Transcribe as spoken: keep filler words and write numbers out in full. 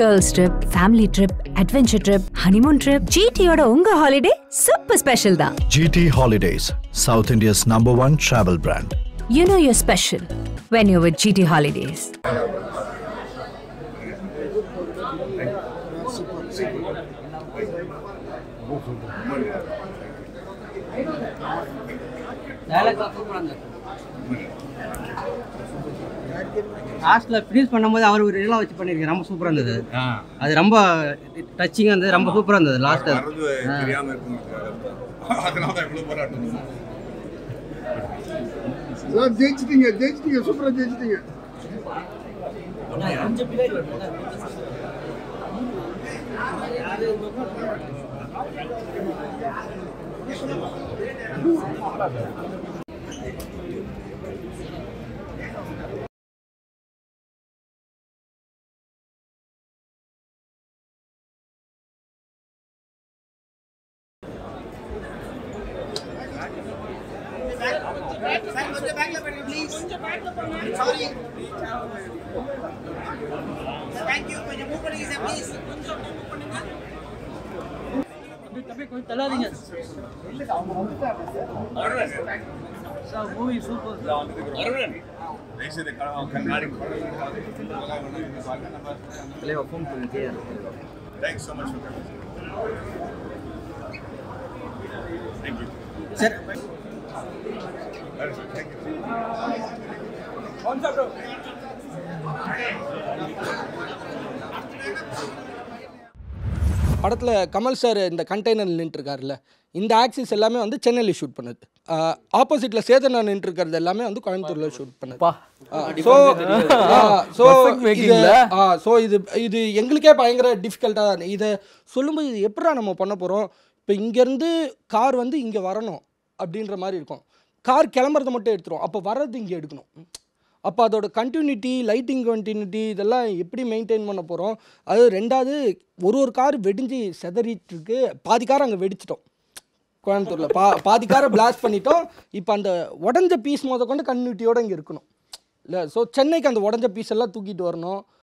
Girls trip, family trip, adventure trip, honeymoon trip. G T oda unga holiday super special da. G T Holidays, South India's number one travel brand. You know you're special when you're with G T Holidays. லாஸ்ட்ல finish பண்ணும்போது அவர் ஒரு இதெல்லாம் வச்சு பண்ணிருக்காரு ரொம்ப சூப்பரா இருந்தது அது ரொம்ப டச்சிங்கா இருந்தது ரொம்ப சூப்பரா இருந்தது லாஸ்ட் தெரியாம இருக்கும் அதனால தான் இவ்வளவு போராட்டம் சார் ஜெயிச்சிட்டீங்க ஜெயிச்சிட்டீங்க சூப்பரா ஜெயிச்சிட்டீங்க அஞ்சு பிளேயர் Sir, கொஞ்சம் பேக்ல பண்ணுங்க ப்ளீஸ். Sorry. Thank you. கொஞ்சம் மூவ் பண்ணுங்க சார் ப்ளீஸ். கொஞ்சம் மூவ் பண்ணுங்க. தம்பி கொஞ்சம் தள்ளாதீங்க. இல்ல அவங்க வந்துட்டாங்க சார். Sir movie super sir. Arun. தேசிய கண்ணாடி தலைவா ஃபோன் பண்ணுங்க. Thanks so much for coming. Thank you. Sir. படத்தில் கமல் சார் இந்த கண்டெய்னர் நின்றுருக்காருல்ல இந்த ஆக்சிஸ் எல்லாமே வந்து சென்னையில் ஷூட் பண்ணது ஆப்போசிட்டில் சேதனா நின்றுருக்கிறது எல்லாமே வந்து கோயம்புத்தூரில் ஷூட் பண்ணது ஸோ ஸோ இது ஸோ இது இது எங்களுக்கே பயங்கர டிஃபிகல்ட்டாக இதை சொல்லும்போது இது எப்படா நம்ம பண்ண போகிறோம் இப்போ இங்கேருந்து கார் வந்து இங்கே வரணும் அப்படின்ற மாதிரி இருக்கும் கார் கிளம்புறத மட்டும் எடுத்துரும் அப்போ வர்றது இங்கே எடுக்கணும் அப்போ அதோட கண்டினியூட்டி லைட்டிங் கண்டினியூட்டி இதெல்லாம் எப்படி மெயின்டைன் பண்ண போகிறோம் அது ரெண்டாவது ஒரு ஒரு கார் வெடிஞ்சு செதறிட்டு இருக்கு பாதி கார் அங்கே வெடிச்சிட்டோம் கோயம்புத்தூரில் பா பாதி காரை பிளாஸ்ட் பண்ணிட்டோம் இப்போ அந்த உடஞ்ச பீஸ் முத கொண்டு கண்டினியூட்டியோடு இங்கே இருக்கணும் இல்லை ஸோ சென்னைக்கு அந்த உடஞ்ச பீஸ் எல்லாம் தூக்கிட்டு வரணும்